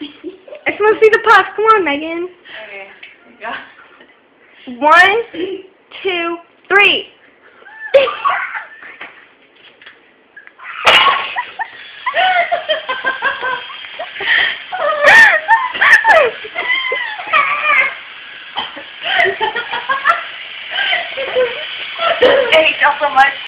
I just want to see the puff. Come on, Megan. Okay, here you go. 1, 2, 3. Thank you so much.